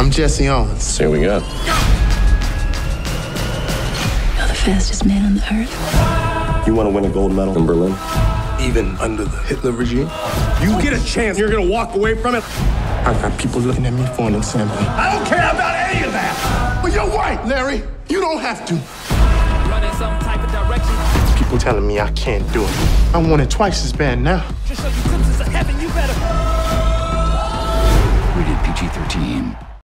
I'm Jesse Owens. See what we got. You're the fastest man on the earth. You want to win a gold medal in Berlin? Even under the Hitler regime, You get a chance, you're gonna walk away from it. I got people looking at me for an example. I don't care about any of that. But you're right, Larry. You don't have to. Running some type of direction. People telling me I can't do it. I want it twice as bad now. Just so you could